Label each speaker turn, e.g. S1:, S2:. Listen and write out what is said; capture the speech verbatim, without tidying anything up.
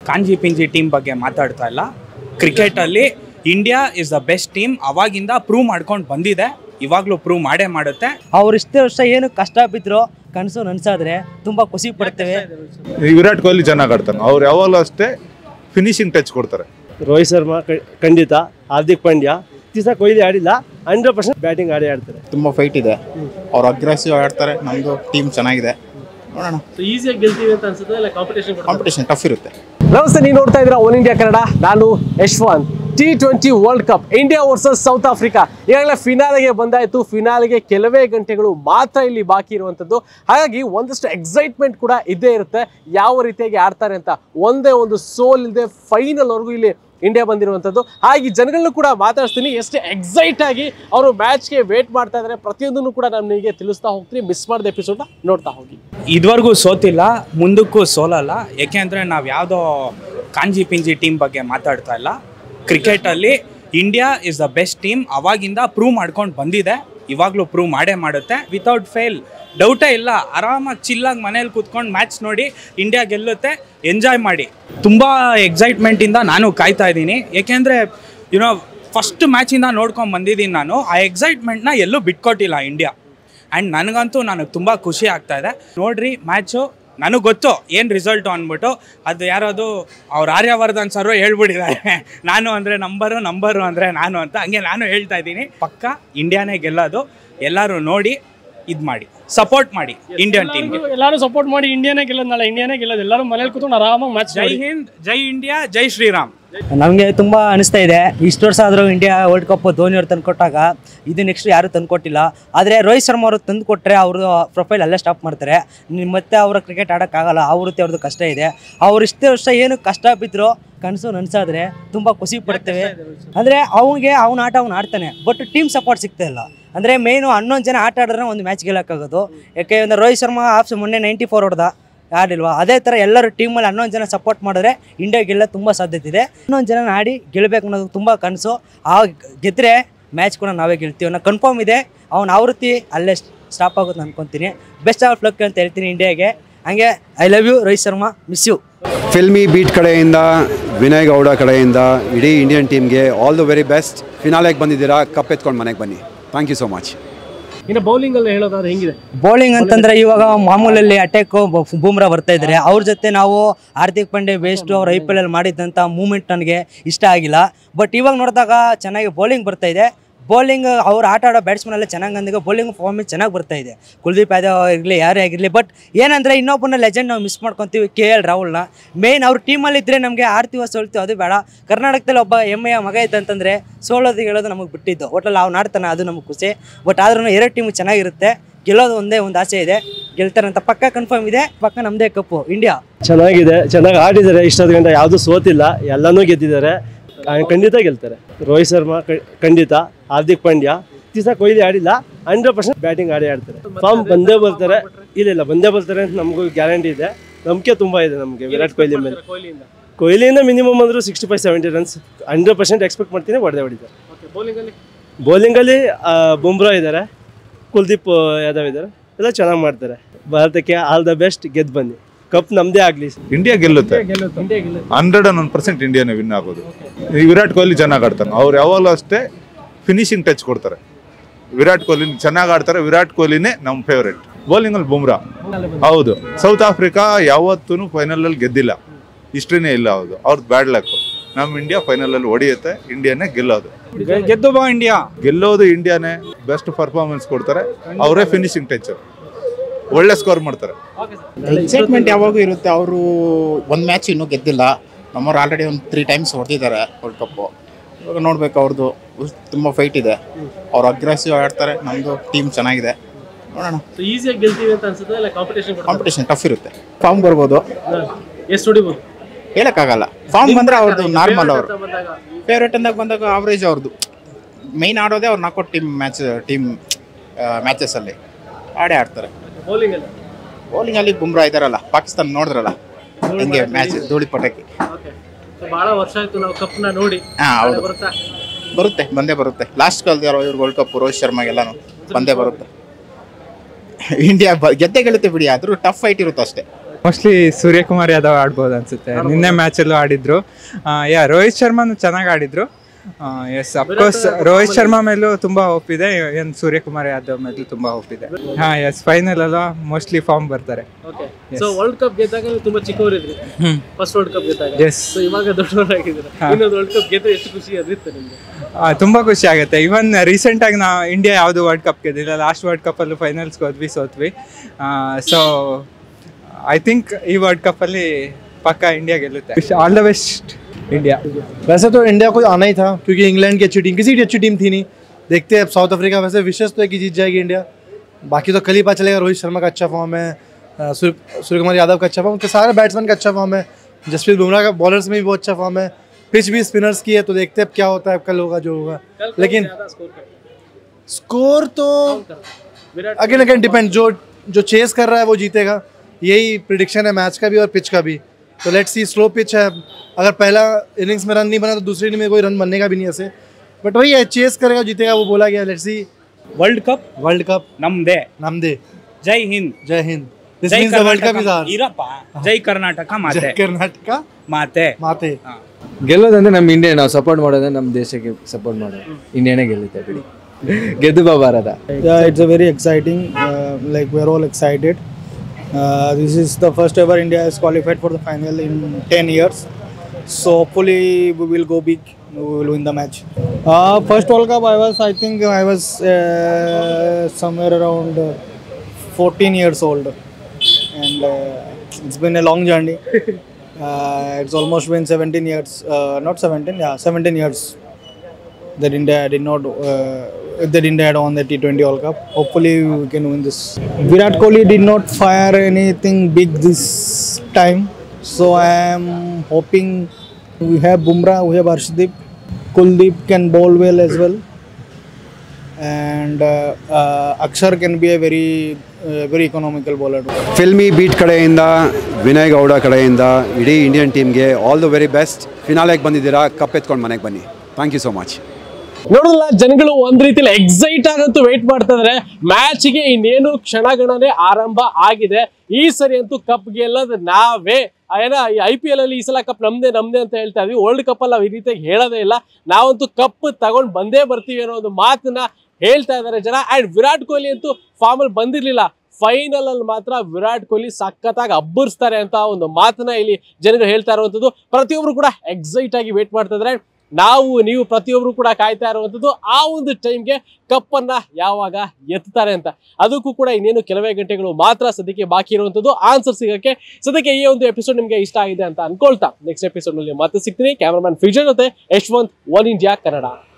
S1: Kanji ಪಿಂಜಿ team ಬಗ್ಗೆ ಮಾತಾಡ್ತಾ ಇಲ್ಲ. ಕ್ರಿಕೆಟಲ್ಲಿ India is the best team. ಅವಾಗಿಂದ ಪ್ರೂವ್ ಮಾಡ್ಕೊಂಡು ಬಂದಿದೆ, ಇವಾಗಲೂ ಪ್ರೂವ್ ಮಾಡೇ ಮಾಡುತ್ತೆ.
S2: ಅವ್ರು ಇಷ್ಟೇ ವರ್ಷ ಏನು ಕಷ್ಟ ಬಿದ್ದರು ಕನಸು ನನಸಾದ್ರೆ ತುಂಬ ಖುಷಿ ಪಡ್ತೇವೆ.
S3: ವಿರಾಟ್ ಕೊಹ್ಲಿ ಚೆನ್ನಾಗಿ ಆಡ್ತಾರೆ, ಅವ್ರು ಯಾವಾಗಲೂ ಅಷ್ಟೇ ಫಿನಿಶಿಂಗ್ ಟಚ್ ಕೊಡ್ತಾರೆ.
S4: ರೋಹಿತ್ ಶರ್ಮಾ ಖಂಡಿತ, ಹಾರ್ದಿಕ್ ಪಾಂಡ್ಯ ದಿವಸ ಕೊಹ್ಲಿ ಆಡಿಲ್ಲ, ಹಂಡ್ರೆಡ್ ಪರ್ಸೆಂಟ್ ಬ್ಯಾಟಿಂಗ್ ಆಡಿ ಆಡ್ತಾರೆ.
S5: ತುಂಬ ಫೈಟ್ ಇದೆ, ಅವ್ರು ಅಗ್ರೆಸಿವ್ ಆಡ್ತಾರೆ. ನಮ್ಮದು ಟೀಮ್ ಚೆನ್ನಾಗಿದೆ, ನೋಡೋಣ.
S6: ಈಸಿಯಾಗಿ ಗೆಲ್ತೀವಿ ಅಂತ ಅನ್ಸುತ್ತೆ, ಇಲ್ಲ ಕಾಂಪಿಟೇಷನ್
S5: ಕಾಂಪಿಟೇಷನ್ ಟಫ್ ಇರುತ್ತೆ.
S6: ನಮಸ್ತೆ, ನೀವು ನೋಡ್ತಾ ಇದ್ದೀರಾ ಒನ್ ಇಂಡಿಯಾ ಕನ್ನಡ. ನಾನು Yashwant. T twenty world cup India versus South Africa ಈಗಾಗಲೇ ಫಿನಾಲೆಗೆ ಬಂದಾಯಿತು. ಫಿನಾಲೆಗೆ ಕೆಲವೇ ಗಂಟೆಗಳು ಮಾತ್ರ ಇಲ್ಲಿ ಬಾಕಿ ಇರುವಂಥದ್ದು. ಹಾಗಾಗಿ ಒಂದಷ್ಟು ಎಕ್ಸೈಟ್ಮೆಂಟ್ ಕೂಡ ಇದ್ದೇ ಇರುತ್ತೆ, ಯಾವ ರೀತಿಯಾಗಿ ಆಡ್ತಾರೆ ಅಂತ. ಒಂದೇ ಒಂದು ಸೋಲ್ ಇಲ್ಲದೆ ಫೈನಲ್ವರೆಗೂ ಇಲ್ಲಿ ಇಂಡಿಯಾ ಬಂದಿರುವಂಥದ್ದು. ಹಾಗೆ ಜನಗಳನ್ನೂ ಕೂಡ ಮಾತಾಡ್ತೀನಿ, ಎಷ್ಟು ಎಕ್ಸೈಟ್ ಆಗಿ ಅವರು ಮ್ಯಾಚ್ಗೆ ವೇಟ್ ಮಾಡ್ತಾ ಇದ್ದಾರೆ, ಪ್ರತಿಯೊಂದನ್ನು ಕೂಡ ನಾನು ನಿಮಗೆ ತಿಳಿಸ್ತಾ ಹೋಗ್ತೀನಿ. ಮಿಸ್ ಮಾಡಿದ ಎಪಿಸೋಡ್ನ ನೋಡ್ತಾ ಹೋಗಿ.
S1: ಇದುವರೆಗೂ ಸೋತಿಲ್ಲ, ಮುಂದಕ್ಕೂ ಸೋಲಲ್ಲ. ಏಕೆಂದರೆ ನಾವು ಯಾವುದೋ ಕಾಂಜಿ ಪಿಂಜಿ ಟೀಮ್ ಬಗ್ಗೆ ಮಾತಾಡ್ತಾ ಇಲ್ಲ. ಕ್ರಿಕೆಟಲ್ಲಿ India is the best team. ಅವಾಗಿಂದ ಪ್ರೂವ್ ಮಾಡ್ಕೊಂಡು ಬಂದಿದೆ, ಇವಾಗಲೂ ಪ್ರೂವ್ ಮಾಡೇ ಮಾಡುತ್ತೆ. ವಿತೌಟ್ ಫೇಲ್, ಡೌಟೇ ಇಲ್ಲ. ಆರಾಮಾಗಿ ಚಿಲ್ಲಾಗಿ ಮನೇಲಿ ಕೂತ್ಕೊಂಡು ಮ್ಯಾಚ್ ನೋಡಿ, ಇಂಡಿಯಾ ಗೆಲ್ಲುತ್ತೆ, ಎಂಜಾಯ್ ಮಾಡಿ. ತುಂಬ ಎಕ್ಸೈಟ್ಮೆಂಟಿಂದ ನಾನು ಕಾಯ್ತಾ ಇದ್ದೀನಿ. ಏಕೆಂದರೆ ಯುನೋ ಫಸ್ಟ್ ಮ್ಯಾಚಿಂದ ನೋಡ್ಕೊಂಡು ಬಂದಿದ್ದೀನಿ ನಾನು. ಆ ಎಕ್ಸೈಟ್ಮೆಂಟ್ನ ಎಲ್ಲೂ ಬಿಟ್ಕೊಟ್ಟಿಲ್ಲ ಇಂಡಿಯಾ. ಆ್ಯಂಡ್ ನನಗಂತೂ ನನಗೆ ತುಂಬ ಖುಷಿ ಆಗ್ತಾಯಿದೆ. ನೋಡಿರಿ ಮ್ಯಾಚು, ನನಗೆ ಗೊತ್ತು ಏನು ರಿಸಲ್ಟು ಅಂದ್ಬಿಟ್ಟು. ಅದು ಯಾರೋದು ಅವ್ರು ಆರ್ಯವರ್ಧನ್ ಸರು ಹೇಳ್ಬಿಟ್ಟಿದ್ದಾರೆ, ನಾನು ಅಂದರೆ ನಂಬರು, ನಂಬರು ಅಂದರೆ ನಾನು ಅಂತ. ಹಂಗೆ ನಾನು ಹೇಳ್ತಾ ಇದ್ದೀನಿ, ಪಕ್ಕ ಇಂಡಿಯಾನೇ ಗೆಲ್ಲೋದು. ಎಲ್ಲರೂ ನೋಡಿ ಇದು ಮಾಡಿ, ಸಪೋರ್ಟ್ ಮಾಡಿ ಇಂಡಿಯನ್ ಟೀಮ್ಗೆ.
S6: ಎಲ್ಲರೂ ಸಪೋರ್ಟ್ ಮಾಡಿ, ಇಂಡಿಯಾನೇ ಗೆಲ್ಲೋದು, ನಾಳೆ ಇಂಡಿಯಾನೇ ಗೆಲ್ಲೋದು. ಎಲ್ಲರೂ ಮನೇಲಿ ಕೂತ್ಕೊಂಡು ಆರಾಮಾಗಿ ಮ್ಯಾಚ್.
S1: ಜೈ ಹಿಂದ್, ಜೈ ಇಂಡಿಯಾ, ಜೈ ಶ್ರೀರಾಮ್.
S2: ನಮಗೆ ತುಂಬ ಅನಿಸ್ತಾ ಇದೆ, ಇಷ್ಟು ವರ್ಷ ಆದರೂ ಇಂಡಿಯಾ ವರ್ಲ್ಡ್ ಕಪ್ ಧೋನಿ ಅವ್ರು ತಂದುಕೊಟ್ಟಾಗ ಇದು ನೆಕ್ಸ್ಟ್ ಯಾರೂ ತಂದುಕೊಟ್ಟಿಲ್ಲ. ಆದರೆ ರೋಹಿತ್ ಶರ್ಮಾ ಅವರು ತಂದು ಕೊಟ್ಟರೆ ಅವರು ಪ್ರೊಫೈಲ್ ಅಲ್ಲೇ ಸ್ಟಾಪ್ ಮಾಡ್ತಾರೆ, ಮತ್ತೆ ಅವರ ಕ್ರಿಕೆಟ್ ಆಡೋಕ್ಕಾಗಲ್ಲ. ಅವ್ರದ್ದು ಅವ್ರದ್ದು ಕಷ್ಟ ಇದೆ. ಅವ್ರು ಇಷ್ಟೇ ವರ್ಷ ಏನು ಕಷ್ಟ ಬಿದ್ದರು ಕನಸು ನನಸಾದ್ರೆ ತುಂಬ ಖುಷಿ ಪಡ್ತೇವೆ. ಅಂದರೆ ಅವನಿಗೆ ಅವ್ನ ಆಟ ಅವ್ನು ಆಡ್ತಾನೆ, ಬಟ್ ಟೀಮ್ ಸಪೋರ್ಟ್ ಸಿಗ್ತಾ ಇಲ್ಲ. ಅಂದರೆ ಮೇಯ್ನು ಹನ್ನೊಂದು ಜನ ಆಟ ಆಡಿದ್ರೆ ಒಂದು ಮ್ಯಾಚ್ ಗೆಲ್ಲಕ್ಕಾಗೋದು. ಯಾಕೆಂದರೆ ರೋಹಿತ್ ಶರ್ಮಾ ಆಫ್ಸ್ ಮೊನ್ನೆ ನೈಂಟಿ ಫೋರ್ ಹೊಡೆದ, ಆಡಿಲ್ವಾ? ಅದೇ ಥರ ಎಲ್ಲರೂ ಟೀಮಲ್ಲಿ ಹನ್ನೊಂದು ಜನ ಸಪೋರ್ಟ್ ಮಾಡಿದ್ರೆ ಇಂಡಿಯಾ ಗೆಲ್ಲ ತುಂಬ ಸಾಧ್ಯತೆ ಇದೆ. ಹನ್ನೊಂದು ಜನ ಆಡಿ ಗೆಲ್ಲಬೇಕು ಅನ್ನೋದು ತುಂಬ ಕನಸು. ಆ ಗೆದ್ದರೆ ಮ್ಯಾಚ್ ಕೂಡ ನಾವೇ ಗೆಲ್ತೀವಿ ಅನ್ನೋ ಕನ್ಫರ್ಮ್ ಇದೆ. ಅವನ ಆವೃತ್ತಿ ಅಲ್ಲೇ ಸ್ಟಾಪ್ ಆಗುತ್ತೆ ಅಂದ್ಕೊತೀನಿ. ಬೆಸ್ಟ್ ಆಫ್ ಲಕ್ ಅಂತ ಹೇಳ್ತೀನಿ ಇಂಡಿಯಾಗೆ. ಹಂಗೆ I love you Rohit Sharma, miss you.
S7: Filmibeat ಕಡೆಯಿಂದ, ವಿನಯ್ ಗೌಡ ಕಡೆಯಿಂದ ಇಡೀ ಇಂಡಿಯನ್ ಟೀಮ್ಗೆ ಆಲ್ ದ ವೆರಿ ಬೆಸ್ಟ್. ಫಿನಾಲೆಗೆ ಬಂದಿದ್ದೀರಾ, ಕಪ್ ಎತ್ಕೊಂಡು ಮನೆಗೆ ಬನ್ನಿ. Thank you so much.
S6: ಇನ್ನು ಬೌಲಿಂಗ್ ಅಲ್ಲಿ ಹೇಳೋದಾದ್ರೆ ಹೆಂಗಿದೆ
S2: ಬೌಲಿಂಗ್ ಅಂತಂದ್ರೆ, ಇವಾಗ ಮಾಮೂಲಲ್ಲಿ ಅಟ್ಯಾಕು ಬೂಮ್ರಾ ಬರ್ತಾ ಇದ್ದಾರೆ. ಅವ್ರ ಜೊತೆ ನಾವು ಹಾರ್ದಿಕ್ ಪಾಂಡ್ಯ ಬೇಸ್ಟು ಅವ್ರು ಐ ಪಿ ಎಲ್ ಅಲ್ಲಿ ಮಾಡಿದ್ದಂಥ ಮೂಮೆಂಟ್ ನನಗೆ ಇಷ್ಟ ಆಗಿಲ್ಲ. ಬಟ್ ಇವಾಗ ನೋಡಿದಾಗ ಚೆನ್ನಾಗಿ ಬೌಲಿಂಗ್ ಬರ್ತಾ ಇದೆ. ಬೌಲಿಂಗ್ ಅವ್ರು ಆಟ ಆಡೋ ಬ್ಯಾಟ್ಸ್ಮನ್ ಚೆನ್ನಾಗಿ ಅಂದಾಗ ಬೌಲಿಂಗ್ ಪರ್ಫಾರ್ಮೆನ್ಸ್ ಚೆನ್ನಾಗಿ ಬರ್ತಾ ಇದೆ. ಕುಲ್ದೀಪ್ ಯಾದವ್ ಆಗಿರಲಿ, ಯಾರೇ ಆಗಿರಲಿ. ಬಟ್ ಏನಂದರೆ ಇನ್ನೊಬ್ಬನ ಲೆಜೆಂಡ್ ನಾವು ಮಿಸ್ ಮಾಡ್ಕೊತೀವಿ, ಕೆ ಎಲ್ ರಾಹುಲ್ನ. ಮೇಯ್ನ್ ಅವ್ರ ಟೀಮಲ್ಲಿ ಇದ್ದರೆ ನಮಗೆ ಆಡ್ತೀವೋ ಸೋಲ್ತೀವೋ ಅದು ಬೇಡ. ಕರ್ನಾಟಕದಲ್ಲಿ ಒಬ್ಬ ಹೆಮ್ಮೆಯ ಮಗ ಇದ್ದಂತಂದರೆ ಸೋಲೋದು ಹೇಳೋದು ನಮಗೆ ಬಿಟ್ಟಿದ್ದು. ಒಟ್ಟಲ್ಲಿ ಅವ್ನು ಆಡ್ತಾನೆ, ಅದು ನಮಗೆ ಖುಷಿ. ಬಟ್ ಆದ್ರೂ ಎರಡು ಟೀಮು ಚೆನ್ನಾಗಿರುತ್ತೆ. ಗೆಲ್ಲೋದು ಒಂದೇ ಒಂದು ಆಸೆ ಇದೆ, ಗೆಲ್ತಾರೆ ಅಂತ ಪಕ್ಕ ಕನ್ಫರ್ಮ್ ಇದೆ. ಪಕ್ಕ ನಮ್ಮದೇ ಕಪ್ಪು ಇಂಡಿಯಾ.
S4: ಚೆನ್ನಾಗಿದೆ, ಚೆನ್ನಾಗಿ ಆಡಿದ್ದಾರೆ. ಇಷ್ಟೊತ್ತು ಗಂಟೆ ಯಾವುದೂ ಸೋತಿಲ್ಲ, ಎಲ್ಲನೂ ಗೆದ್ದಿದ್ದಾರೆ. ಖಂಡಿತ ಗೆಲ್ತಾರೆ. ರೋಹಿತ್ ಶರ್ಮಾ ಖಂಡಿತ, ಹಾರ್ದಿಕ್ ಪಾಂಡ್ಯ ದಿವಸ ಕೊಹ್ಲಿ ಆಡಿಲ್ಲ, ಹಂಡ್ರೆಡ್ ಪರ್ಸೆಂಟ್ ಬ್ಯಾಟಿಂಗ್ ಆಡಿ ಆಡ್ತಾರೆ. ಫಾರ್ಮ್ ಬಂದೇ ಬರ್ತಾರೆ. ಇಲ್ಲ ಇಲ್ಲ ಬಂದೇ ಬರ್ತಾರೆ ಅಂತ ನಮಗೂ ಗ್ಯಾರಂಟಿ ಇದೆ, ನಂಬಿಕೆ ತುಂಬ ಇದೆ ನಮಗೆ ವಿರಾಟ್ ಕೊಹ್ಲಿ ಮೇಲೆ. ಕೊಹ್ಲಿಯಿಂದ ಮಿನಿಮಮ್ ಅಂದರೂ sixty five seventy runs hundred percent expect ಮಾಡ್ತೀನಿ, ಹೊಡೆದೇ ಹೊಡಿತಾರೆ. ಬೌಲಿಂಗಲ್ಲಿ ಬುಮ್ರಾ ಇದ್ದಾರೆ, ಕುಲ್ದೀಪ್ ಯಾದವ್ ಇದ್ದಾರೆ, ಎಲ್ಲ ಚೆನ್ನಾಗಿ ಮಾಡ್ತಾರೆ. ಭಾರತಕ್ಕೆ ಆಲ್ ದ ಬೆಸ್ಟ್, ಗೆದ್ದು ಬನ್ನಿ. ಕಪ್ ನಮ್ದೇ ಆಗಲಿ.
S3: ಇಂಡಿಯಾ ಗೆಲ್ಲುತ್ತೆ, ಹಂಡ್ರೆಡ್ ಅಂಡ್ ಒನ್ ಪರ್ಸೆಂಟ್ ಇಂಡಿಯಾನೇ ವಿನ್ ಆಗೋದು. ವಿರಾಟ್ ಕೊಹ್ಲಿ ಚೆನ್ನಾಗಿ ಆಡ್ತಾನೆ, ಅವ್ರು ಯಾವಾಗಲೂ ಅಷ್ಟೇ ಫಿನಿಶಿಂಗ್ ಟಚ್ ಕೊಡ್ತಾರೆ. ವಿರಾಟ್ ಕೊಹ್ಲಿ ಚೆನ್ನಾಗಿ ಆಡ್ತಾರೆ, ವಿರಾಟ್ ಕೊಹ್ಲಿನೇ ನಮ್ಮ ಫೇವ್ರೇಟ್. ಬೌಲಿಂಗಲ್ಲಿ ಬುಮ್ರಾ. ಹೌದು, ಸೌತ್ ಆಫ್ರಿಕಾ ಯಾವತ್ತೂ ಫೈನಲಲ್ಲಿ ಗೆದ್ದಿಲ್ಲ, ಹಿಸ್ಟ್ರಿನೇ ಇಲ್ಲ. ಹೌದು, ಅವ್ರದ್ದು ಬ್ಯಾಡ್ ಲಕ್. ನಮ್ಮ ಇಂಡಿಯಾ ಫೈನಲಲ್ಲಿ ಹೊಡೆಯುತ್ತೆ, ಇಂಡಿಯಾನೇ ಗೆಲ್ಲೋದು.
S1: ಗೆದ್ದು ಬಾ ಇಂಡಿಯಾ.
S3: ಗೆಲ್ಲೋದು ಇಂಡಿಯಾನೇ. ಬೆಸ್ಟ್ ಪರ್ಫಾರ್ಮೆನ್ಸ್ ಕೊಡ್ತಾರೆ, ಅವರೇ ಫಿನಿಶಿಂಗ್ ಟಚ್, ಒಳ್ಳೆ ಸ್ಕೋರ್ ಮಾಡ್ತಾರೆ.
S5: ಎಕ್ಸೈಟ್ಮೆಂಟ್ ಯಾವಾಗೂ ಇರುತ್ತೆ. ಅವರು ಒಂದು ಮ್ಯಾಚ್ ಇನ್ನೂ ಗೆದ್ದಿಲ್ಲ, ನಮ್ಮವ್ರು ಆಲ್ರೆಡಿ ಒಂದು ತ್ರೀ ಟೈಮ್ಸ್ ಹೊಡೆದಿದ್ದಾರೆ ವರ್ಲ್ಡ್ ಕಪ್ಪು. ಇವಾಗ ನೋಡ್ಬೇಕು, ಅವ್ರದ್ದು ತುಂಬ ಫೈಟ್ ಇದೆ, ಅವ್ರು ಅಗ್ರೆಸಿವ್ ಆಡ್ತಾರೆ. ನಮ್ಮದು ಟೀಮ್ ಚೆನ್ನಾಗಿದೆ, ನೋಡೋಣ.
S6: ಈಸಿಯಾಗಿ ಗೆಲ್ತೀವಿ ಅಂತ ಅನ್ಸುತ್ತೆ, ಇಲ್ಲ ಕಾಂಪಿಟೇಷನ್
S5: ಕಾಂಪಿಟೇಷನ್ ಟಫ್ ಇರುತ್ತೆ. ಫಾರ್ಮ್ ಬರ್ಬೋದು,
S6: ಎಷ್ಟು ಹೊಡಿಬೋದು
S5: ಹೇಳೋಕ್ಕಾಗಲ್ಲ. ಫಾರ್ಮ್ ಬಂದರೆ ಅವ್ರದ್ದು ನಾರ್ಮಲ್. ಅವರು ಫೇವ್ರೇಟ್ ಅಂದಾಗ ಬಂದಾಗ ಆವ್ರೇಜ್ ಅವ್ರದ್ದು. ಮೈನ್ ಆಡೋದೇ ಅವ್ರು ನಾಲ್ಕು ಟೀಮ್ ಮ್ಯಾಚ್ ಟೀಮ್ ಮ್ಯಾಚಸಲ್ಲಿ ಆಡೇ ಆಡ್ತಾರೆ.
S6: ಬೌಲಿಂಗಲ್ಲಿ
S5: ಬೌಲಿಂಗಲ್ಲಿ ಬುಮ್ರಾ ಇದ್ದಾರಲ್ಲ, ಪಾಕಿಸ್ತಾನ ನೋಡಿದ್ರಲ್ಲ ಹಿಂಗೆ ಮ್ಯಾಚ್ ಧೂಳಿ ಪಟಾಕಿ.
S6: ಬಹಳ ವರ್ಷ ಆಯ್ತು ನಾವು ಕಪ್ನ ನೋಡಿ.
S5: ಹಾಂ ಹೌದು, ಬರುತ್ತೆ, ಬಂದೇ ಬರುತ್ತೆ. ಲಾಸ್ಟ್ ಕಾಲದ ಇವ್ರು ವರ್ಲ್ಡ್ ಕಪ್ ರೋಹಿತ್ ಶರ್ಮಾಗೆಲ್ಲಾನು ಬಂದೇ ಬರುತ್ತೆ. ಇಂಡಿಯಾ ಗೆದ್ದೆ ಗೆಲ್ಲುತ್ತೆ ಬಿಡಿ, ಆದರೂ ಟಫ್ ಫೈಟ್ ಇರುತ್ತೆ ಅಷ್ಟೇ.
S8: ಮೋಸ್ಟ್ಲಿ ಸೂರ್ಯಕುಮಾರ್ ಯಾದವ್ ಆಡ್ಬೋದು ಅನ್ಸುತ್ತೆ. ನಿನ್ನೆ ಮ್ಯಾಚಲ್ಲೂ ಆಡಿದ್ರು. ಯಾ ರೋಹಿತ್ ಶರ್ಮಾನು ಚೆನ್ನಾಗಿ ಆಡಿದ್ರು. ಎಸ್ ಅಫ್ಕೋರ್ಸ್ ರೋಹಿತ್ ಶರ್ಮಾ ಮೇಲೂ ತುಂಬಾ ಹೋಪ್ ಇದೆ. ಏನು ಸೂರ್ಯಕುಮಾರ್ ಯಾದವ್ ಮೇಲೂ ತುಂಬಾ ಹೋಪ್ ಇದೆ. ಹಾ ಎಸ್ ಫೈನಲ್ ಅಲ್ಲ ಮೋಸ್ಟ್ಲಿ ಫಾರ್ಮ್ ಬರ್ತಾರೆ.
S6: ಸೊ ವರ್ಲ್ಡ್ ಕಪ್ ಗೆದ್ದಾಗ ತುಂಬಾ ಚಿಕ್ಕವರಿದ್ರಿ, ಫಸ್ಟ್ ವರ್ಲ್ಡ್ ಕಪ್ ಗೆದ್ದಾಗ.
S8: ಎಸ್
S6: ಇವಾಗ ದೊಡ್ಡವರಾಗಿದ್ದೀರಾ. ಇನ್ನೊಂದು ವರ್ಲ್ಡ್ ಕಪ್ ಗೆದ್ರೆ ಎಷ್ಟು ಖುಷಿ ಆಗಿರುತ್ತೆ ನಿಮಗೆ?
S8: ತುಂಬಾ ಖುಷಿ ಆಗುತ್ತೆ. ಇವನ್ ರೀಸೆಂಟ್ ಆಗಿ ನಾವು ಇಂಡಿಯಾ ಯಾವುದು ವರ್ಲ್ಡ್ ಕಪ್ ಗೆದ್ದಿಲ್ಲ. ಲಾಸ್ಟ್ ವರ್ಲ್ಡ್ ಕಪ್ ಅಲ್ಲೂ ಫೈನಲ್ಸ್ ಹೋದ್ವಿ, ಸೋತ್ವಿ. ಸೊ ಐ ಥಿಂಕ್ ಈ ವರ್ಲ್ಡ್ ಕಪ್ ಅಲ್ಲಿ पक्का इंडिया ಗೆಲ್ಲುತ್ತೆ. All the best India.
S9: वैसे तो इंडिया को आना ही था क्योंकि इंग्लैंड की अच्छी टीम, किसी की अच्छी टीम थी नहीं. देखते हैं अब साउथ अफ्रीका. वैसे विशेष तो है कि जीत जाएगी इंडिया. बाकी तो कल ही पता चलेगा. रोहित शर्मा का अच्छा फॉर्म है, सूर्य कुमार यादव का अच्छा फॉर्म, उनके सारे बैट्समैन का अच्छा फॉर्म है. जसप्रीत बुमराह का बॉलर्स में भी बहुत अच्छा फॉर्म है. पिच भी स्पिनर्स की है, तो देखते हैं अब क्या होता है. कल होगा जो होगा. लेकिन स्कोर तो अगेन अगेन डिपेंड. जो जो चेस कर रहा है वो जीतेगा. यही प्रिडिक्शन है मैच का भी और पिच का भी. तो लेट्स सी. स्लो पिच है. अगर पहला इनिंग्स में रन नहीं बना तो दूसरी इनिंग में कोई रन बनने का भी नहीं ऐसे. बट वही है, चेस करेगा जीतेगा, वो बोला गया. Let's see.
S1: World cup
S9: world cup
S1: ನಮ್ದೇ.
S9: नमदे.
S1: ಜೈ ಹಿಂದ್.
S9: जय हिंद. दिस
S1: ಜೈ
S9: means the world cup is our.
S1: ಇರಪ್ಪ ಜೈ ಕರ್ನಾಟಕ ಮಾತೆ.
S9: जय कर्नाटक
S1: ಮಾತೆ
S9: माते.
S10: ಗೆಲ್ಲೋದಂದ್ರೆ ನಮ್ಮ ಇಂಡಿಯಾ, ನಾವು ಸಪೋರ್ಟ್ ಮಾಡೋದು ನಮ್ಮ ದೇಶಕ್ಕೆ ಸಪೋರ್ಟ್ ಮಾಡೋದು. ಇಂಡಿಯಾನೇ ಗೆಲ್ಲುತ್ತೆ ಬಿಡಿ. ಗೆದ್ದು ಬಾ Bharat.
S11: It's a very exciting, uh, like we're all excited. Uh, this is the first ever India has qualified for the final in ten years. So hopefully we will go big. We will win the match. Uh, first World Cup I was, I think I was uh, somewhere around uh, fourteen years old, and uh, it's been a long journey. Uh, it's almost been seventeen years, uh, not seventeen, yeah, seventeen years that India did not, uh, that India had won the T twenty World Cup. Hopefully we can win this. Virat Kohli did not fire anything big this time, so I am hoping we have Bumrah, we have Arshdeep, Kuldeep can bowl well as well, and uh, uh, Akshar can be a very uh, very economical bowler.
S7: Filmibeat ಕಡೆಯಿಂದ ವಿನಯ್ ಗೌಡ ಕಡೆಯಿಂದ ಇಡೀ Indian ಟೀಮ್ಗೆ all the very best. ಫಿನಾಲೆಗೆ ಬಂದಿದ್ದೀರಾ, cup ಎತ್ಕೊಂಡು ಮನೆಗೆ ಬನ್ನಿ. Thank you so much.
S6: ನೋಡೋದಲ್ಲ, ಜನಗಳು ಒಂದ್ ರೀತಿಯಲ್ಲಿ ಎಕ್ಸೈಟ್ ಆಗಂತೂ ವೇಟ್ ಮಾಡ್ತಾ ಇದಾರೆ. ಮ್ಯಾಚ್ಗೆ ಇನ್ನೇನು ಕ್ಷಣಗಣನೆ ಆರಂಭ ಆಗಿದೆ. ಈ ಸರಿ ಅಂತೂ ಕಪ್ ಗೆಲ್ಲೋದು ನಾವೇ. ಏನ ಈ ಐ ಪಿ ಎಲ್ ಅಲ್ಲಿ ಈ ಸಲ ಕಪ್ ನಮ್ದೇ ನಮ್ದೇ ಅಂತ ಹೇಳ್ತಾ ಇದ್ವಿ. ವರ್ಲ್ಡ್ ಕಪ್ ಅಲ್ಲಿ ನಾವು ಈ ರೀತಿಯಾಗಿ ಹೇಳೋದೇ ಇಲ್ಲ. ನಾವಂತೂ ಕಪ್ ತಗೊಂಡ್ ಬಂದೇ ಬರ್ತೀವಿ ಅನ್ನೋ ಒಂದು ಮಾತನ್ನ ಹೇಳ್ತಾ ಇದಾರೆ ಜನ. ಅಂಡ್ ವಿರಾಟ್ ಕೊಹ್ಲಿ ಅಂತೂ ಫಾರ್ಮ್ ಅಲ್ಲಿ ಬಂದಿರ್ಲಿಲ್ಲ. ಫೈನಲ್ ಅಲ್ಲಿ ಮಾತ್ರ ವಿರಾಟ್ ಕೊಹ್ಲಿ ಸಖತ್ತಾಗಿ ಅಬ್ಬರಿಸ್ತಾರೆ ಅಂತ ಒಂದು ಮಾತನ್ನ ಇಲ್ಲಿ ಜನರು ಹೇಳ್ತಾ ಇರುವಂತದ್ದು. ಪ್ರತಿಯೊಬ್ರು ಕೂಡ ಎಕ್ಸೈಟ್ ಆಗಿ ವೇಟ್ ಮಾಡ್ತಾ ಇದಾರೆ. ನಾವು ನೀವು ಪ್ರತಿಯೊಬ್ರು ಕೂಡ ಕಾಯ್ತಾ ಇರುವಂತದ್ದು ಆ ಒಂದು ಟೈಮ್ಗೆ ಕಪ್ಪನ್ನ ಯಾವಾಗ ಎತ್ತಾರೆ ಅಂತ. ಅದಕ್ಕೂ ಕೂಡ ಇನ್ನೇನು ಕೆಲವೇ ಗಂಟೆಗಳು ಮಾತ್ರ ಸದ್ಯಕ್ಕೆ ಬಾಕಿ ಇರುವಂತದ್ದು ಆನ್ಸರ್ ಸಿಗಕ್ಕೆ. ಸದ್ಯಕ್ಕೆ ಈ ಒಂದು ಎಪಿಸೋಡ್ ನಿಮ್ಗೆ ಇಷ್ಟ ಆಗಿದೆ ಅಂತ ಅನ್ಕೊಳ್ತಾ ನೆಕ್ಸ್ಟ್ ಎಪಿಸೋಡ್ ನಲ್ಲಿ ಮತ್ತೆ ಸಿಗ್ತೀನಿ. ಕ್ಯಾಮರಾಮನ್ ಫಿಜನ್ ಜೊತೆ ಯಶವಂತ್, ಒನ್ ಇಂಡಿಯಾ ಕನ್ನಡ.